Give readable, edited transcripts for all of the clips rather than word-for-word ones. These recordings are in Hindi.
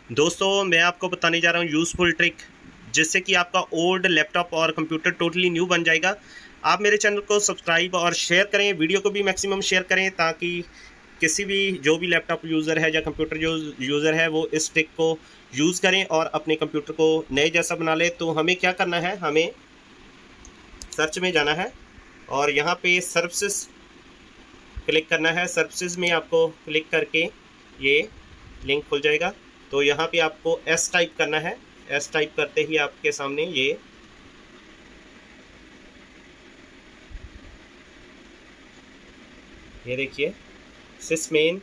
दोस्तों मैं आपको बताने जा रहा हूँ यूज़फुल ट्रिक जिससे कि आपका ओल्ड लैपटॉप और कंप्यूटर टोटली न्यू बन जाएगा। आप मेरे चैनल को सब्सक्राइब और शेयर करें, वीडियो को भी मैक्सिमम शेयर करें ताकि किसी भी जो भी लैपटॉप यूज़र है या कंप्यूटर जो यूज़र है वो इस ट्रिक को यूज़ करें और अपने कंप्यूटर को नए जैसा बना ले। तो हमें क्या करना है, हमें सर्च में जाना है और यहाँ पे सर्विसेज क्लिक करना है। सर्विसेज में आपको क्लिक करके ये लिंक खुल जाएगा। तो यहाँ पे आपको एस टाइप करना है। एस टाइप करते ही आपके सामने ये देखिए सिसमेन,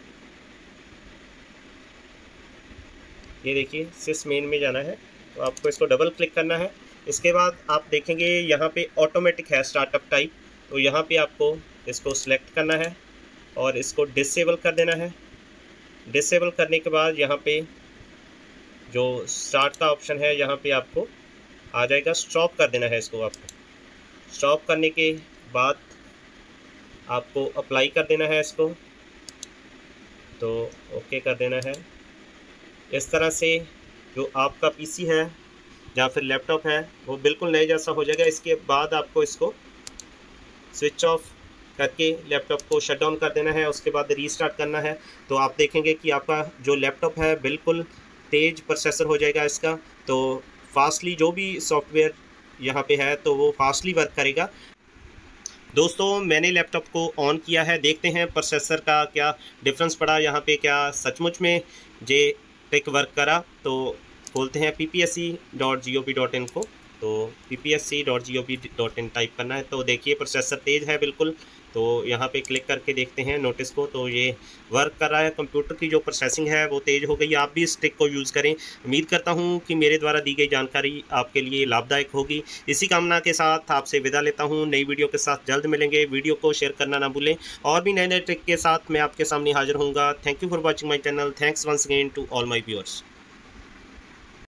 ये देखिए सिसमेन में जाना है। तो आपको इसको डबल क्लिक करना है। इसके बाद आप देखेंगे यहाँ पे ऑटोमेटिक है स्टार्टअप टाइप। तो यहाँ पे आपको इसको सिलेक्ट करना है और इसको डिसेबल कर देना है। डिसेबल करने के बाद यहाँ पे जो स्टार्ट का ऑप्शन है यहाँ पे आपको आ जाएगा। स्टॉप कर देना है इसको। आपको स्टॉप करने के बाद आपको अप्लाई कर देना है इसको। तो ओके कर देना है। इस तरह से जो आपका पीसी है या फिर लैपटॉप है वो बिल्कुल नए जैसा हो जाएगा। इसके बाद आपको इसको स्विच ऑफ करके लैपटॉप को शट डाउन कर देना है। उसके बाद रीस्टार्ट करना है। तो आप देखेंगे कि आपका जो लैपटॉप है बिल्कुल तेज़ प्रोसेसर हो जाएगा इसका। तो फास्टली जो भी सॉफ्टवेयर यहाँ पे है तो वो फास्टली वर्क करेगा। दोस्तों मैंने लैपटॉप को ऑन किया है, देखते हैं प्रोसेसर का क्या डिफरेंस पड़ा यहाँ पे, क्या सचमुच में ये ट्रिक वर्क करा। तो खोलते हैं ppsc.gov.in को। तो ppsc.gov.in टाइप करना है। तो देखिए प्रोसेसर तेज़ है बिल्कुल। तो यहाँ पे क्लिक करके देखते हैं नोटिस को। तो ये वर्क कर रहा है, कंप्यूटर की जो प्रोसेसिंग है वो तेज़ हो गई। आप भी इस ट्रिक को यूज़ करें। उम्मीद करता हूँ कि मेरे द्वारा दी गई जानकारी आपके लिए लाभदायक होगी। इसी कामना के साथ आपसे विदा लेता हूँ। नई वीडियो के साथ जल्द मिलेंगे। वीडियो को शेयर करना ना भूलें और भी नए नए ट्रिक के साथ मैं आपके सामने हाजिर होऊंगा। Thank you for watching my channel. Thanks once again to all my viewers.